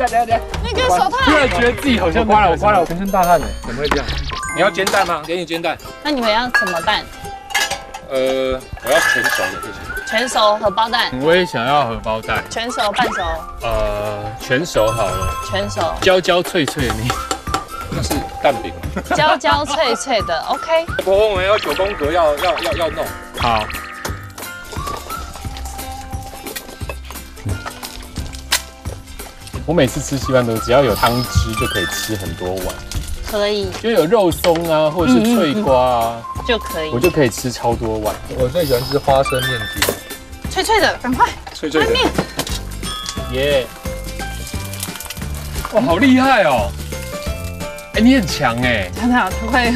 下， 那个手套。 突然觉得自己好像我刮了，我全身大汗呢，怎么会这样？你要煎蛋吗？给你煎蛋。 那你们要什么蛋？ 我要全熟的，谢谢。 全熟荷包蛋。 我也想要荷包蛋。 全熟半熟。 全熟好了。 全熟。 焦焦脆脆的那。 那是蛋饼。 焦焦脆脆的 ，OK。 婆婆，我们要9宫格，要弄。 好。我每次吃西饭都只要有汤汁就可以吃很多碗。 可以。 就有肉松啊，或者是脆瓜啊， 就可以。 我就可以吃超多碗。 我最喜欢吃花生面筋。 脆脆的，赶快。 脆脆的。 耶！哇，好厉害哦！哎，你很强哎。 真的，他会。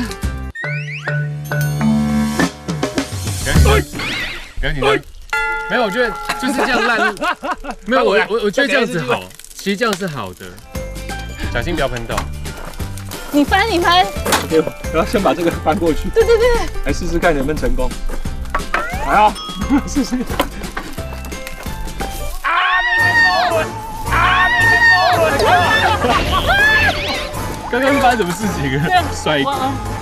不要紧张。没有，我觉得就是这样烂。没有，我觉得这样子好，其实这样是好的。小心不要喷到。 你翻。 OK， 我要先把这个翻过去。 对。 来试试看能不能成功。来啊，试试。 刚刚发生什么事情啊？摔一个。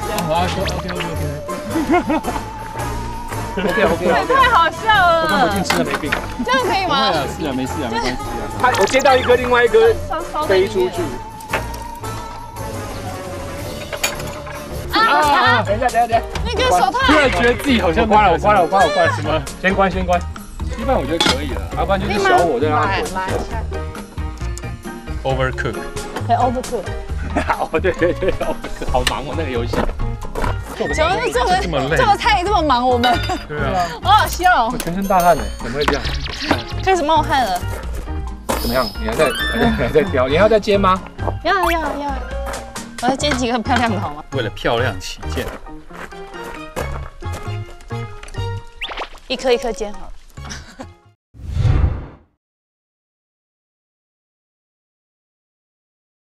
OK。 太好笑了。 我跟我进吃了没病。 这样可以吗？ 是啊，没事啊，没关系啊。 我接到一颗，另外一颗飞出去。等一下。 那个手套。 突然觉得自己好像我刮了。 什么？ 先关。西饭我觉得可以了，要不然就是小火再让它滚。 Overcook。 可以 overcook。 对，好忙哦那个游戏。 怎么这个菜这么忙我们？ 对啊。 好好笑哦。 我全身大汗呢，怎么会这样？ 开始冒汗了。 怎么样？你还在挑？你还要再煎吗？ 要。我再煎几个漂亮的好吗？ 为了漂亮起见。 一颗一颗煎好了。